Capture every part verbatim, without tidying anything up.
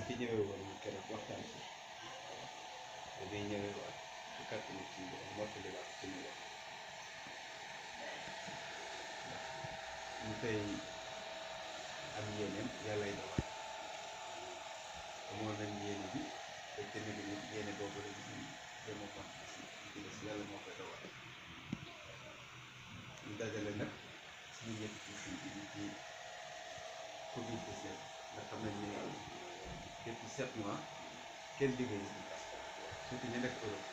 fi ñëwee woon keroog waxtaan si dafay ñëwee waat ci kàttanu suñu borom mottali waat suñu wax ñu koy am yéeneem yàllay dogal amoon nañ yéene bi te tamit nit yéene boobu la ñu dem a wax ci des yàlla moo koy dogal ñu dajale nag suñu ñett ci si ci Covid dix-neuf nga xam ne ñu ne depuis sept mois kenn liggéeyu si surtout ñu nekk Europe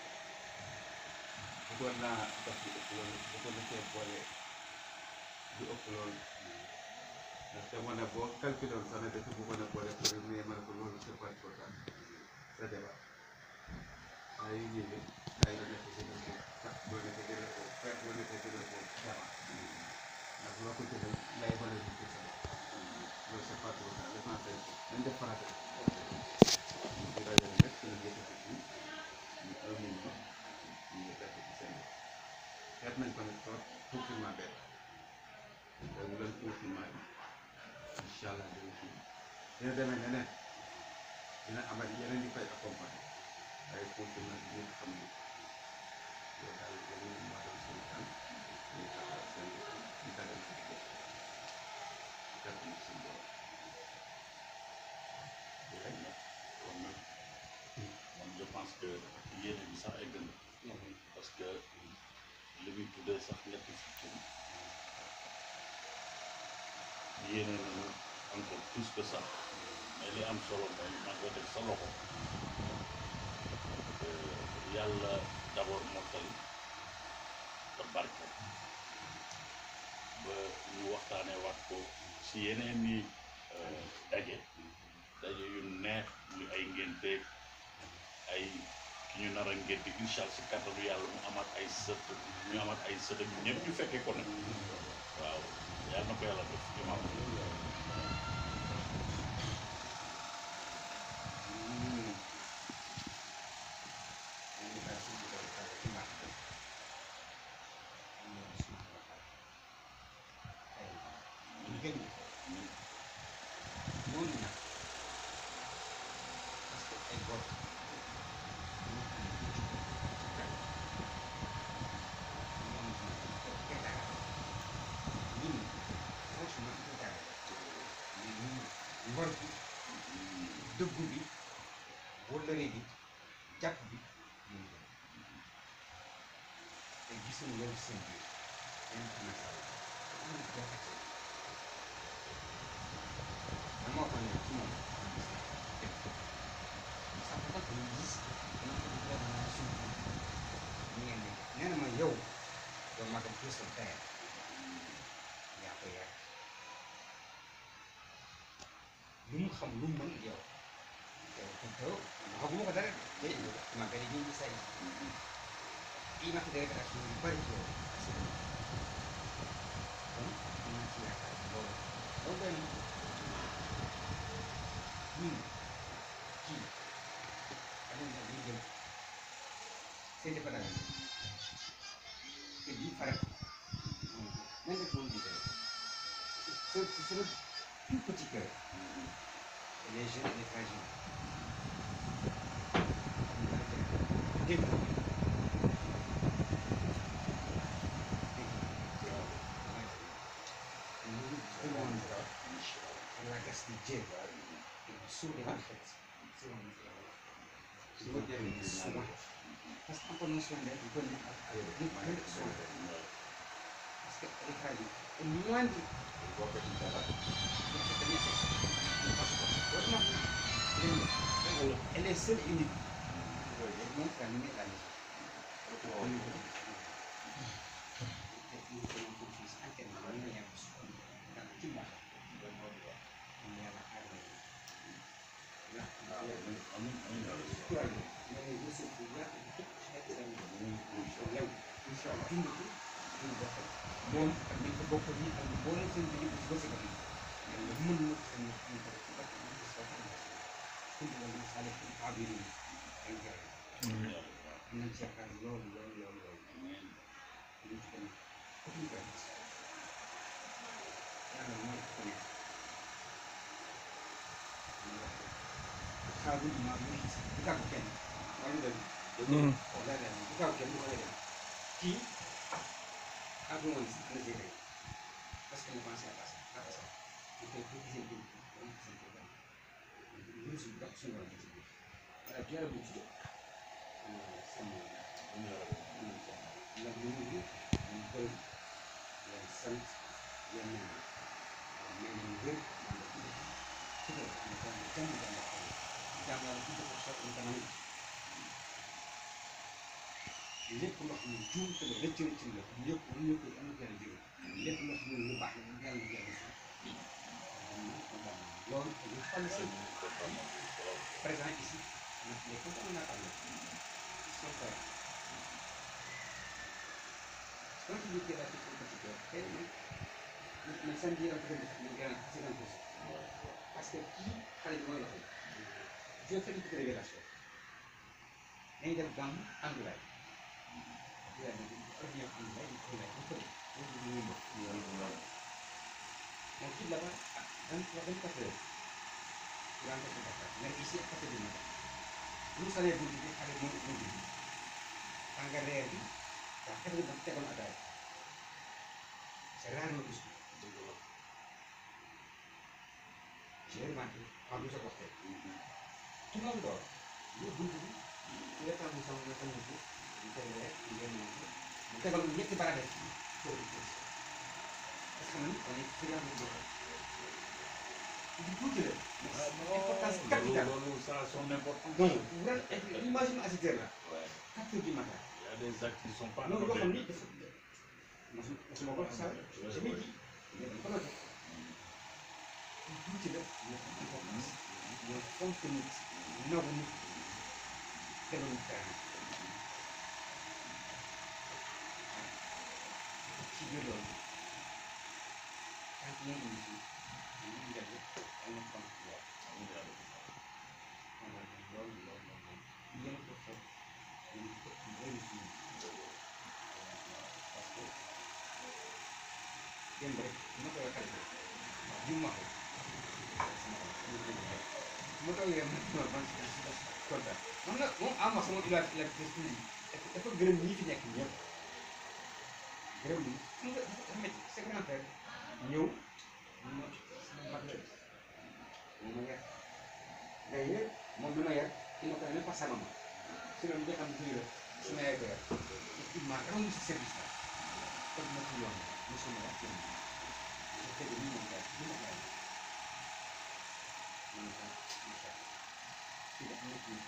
bëggoon naa dox bi ëpp loolu bëggoon na cee boole du ëpp loolu ndax dama ne boo calculé woon sax ne dafa bëggoon a boole pour mais ma ne ko loolu c'est pas trop tard sa débat saa yu ñëwee saa yu nekk si dëkk sax boo nekk gën a ko fekk boo nekk gën a ko dama ndax loo ko jëlee lay boole ñu ci sa loolu c'est pas trop tard l'essentiel dañ def farata ñu dajale nag suñu yëkkati ci ñu un million ñu ngi def ci seen xeet nañ ko nag trop confinement benn te wu leen confinement bi incha allah dina fi dina demee neneen dina amal yeneen yu koy accompagner waaye confinement bi ñëpp xam ni loolu daal dañuy moo doon suñu kan ñu taxaw seen ñu dagal ci liggéey ci kàttanu suñu borom kon nag man je pense que yéene bi sax egg na parce que li muy tuddee sax ñetti fukki yéene nañu encore plus que ça mais li am solo mooy man ko def sa loxo yàlla d'abord mottali te barke ba ñu waxtaanee waat ko si yeneen ni daje daje yu neex muy ay ngénte ay ki ñu nar a ngénte incha allah si kàttanu yàlla mu amaat ay sët ñu amaat ay sët ak ñëpp ñu fekkee ko nag waaw yàlla na ko yàlla def imam ngor bi dëggu bi wóllëre bi jàpp bi ñu ngi te gisuñu loolu seen biir dañu ko nekk amul jafe man moo ko ne ci moom sax ba tax ñu gis dana ko di vraiment suñu ñu ngeen nekk nee na ma yow yow magam Christophe Taillé yaa ko yar lu mu xam lu mu mën yow yow yow waxaguma ko dara de ma gën a ñëw say kii ma ko dégg ak yu bari ci yow kon am naa ci yaakaar loolu loolu doy na ñun kii amoon na ñu jëm seen dafa daal te bii faral nañ def loolu di doy c'est c'est le tout petit cœur les jeunes et les fragiles. Dégg nga nous demandons à la grâce de Dieu de nous sauver en fait. Souvent. Parce qu'on connaît son aide, on connaît nous connaît son aide. Parce que les fragiles, au moins de elle est seule et unique. Elle montre la lumière de la maison. Nous faisons confiance entièrement. Nous n'avons pas dans tout le monde. Nous n'avons pas de moom ak ñi ko bokk ñi ak mboolem seen bi yëpp si bëgg a yàlla mën na seen ñu ko ci barke bi soo xam ne kunt wala sale fi abiri ay jaay am nañ ci yaakaar loolu loolu loolu loolu ñu ci tamit aucune crainte yàlla mooy ko nekk ñu wax xaaral bu ma bu gis bu tàggu kenn wala mu dem Hmm. oh day dem bu tàggu kenn bu ko dem kii à tout moment si na gérer parce que ne pensé à ça à ça bu fekkee bu gisee jiw bi ba mu gisee jiw ba mu suñu dox suñu borom ci biir voilà tu as bu ci jóg sama nag ñu ngi ñu gërëm leen sant leen ñaan mais ñu gën man la ci def ci def ñu ko ñu jàng jàng jàng la ci def sax ñu kanam lépp loo xam ne juum te la rëcc rëcc la ñëpp ñu ko am na yàlla jóge lépp loo xam ne lu baax la yàlla yàlla si loolu ñu xam si présent ici nag les ko on a parlé son frère quand tu dis que la question que tu fais mais ça me dit un peu de c'est un peu parce que kii xale bi mooy loxo je fais une petite révélation dañuy def gàmm Andoulaye yaa ngi dégg Andoulaye Andoulaye bu fële boobu ñu ngi mbokk on quitte là-bas à vingt-quatre heures pour rentrer sur Dakar mais ici à quatre heures du matin bu ñu salee buntu bi xale moo moo dugg tànga reer bi waa quatre heures dafa tegoon ataaya c'est rare nga gis ko j'ai remarqué en plus porté tout le monde dort ñu buntu bi nga tax mu sama nga xam ne ñu teg reer ñu ngeen ñëw mu tegal ñetti barade pour parce que man on est friand de boxe du tuuti la importance capitale loolu ça a son importance. donc ren imagine à cette heure là Ouais. quatre heures du matin Il y a des actes qui sont pas non yoo xam ni anodins. dafa mosu mosuma ko saa je me dis mais dañ ko noté tuuti la ñoo xam importance ñoo fonk nit nagu nit tegal nit terrain ci biir loolu tant que ñoo indi fii ñu ngi def ay na fonk lool loolu loolu loolu moom yéen a ko foog dañu ko ci bëri fii parce que démb rek ma koy waxal ko waaw jiw ma ko ma toogee ma ban kontaan moom nag moom am na sama ilaaj ilaaj des dafa gërëm ñi fi nekk ñëpp gërëm ñi xam nga dafa métti sa grand frère ñëw ñu ma sama mag la moom ma yar d'ailleurs moom bi ma yar il ma connaît même pas sa maman sinon nga xam ne la su ma yaay ko yar il m'a rendu ce service là comme ma ci yoon mosuma wax ci je fais de lui mon frère li ma ko yar man ko macha allah fii dafa nekk